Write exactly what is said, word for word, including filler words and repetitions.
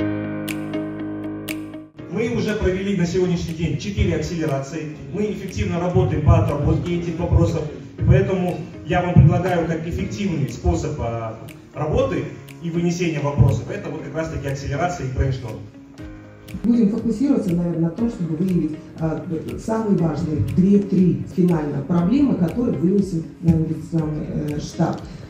Мы уже провели на сегодняшний день четыре акселерации. Мы эффективно работаем по отработке этих вопросов. Поэтому я вам предлагаю как эффективный способ работы и вынесения вопросов. Это вот как раз таки акселерация и брейншторм. Будем фокусироваться, наверное, на том, чтобы выявить а, самые важные две-три финально проблемы, которые вынесем на инвестиционный э, штаб.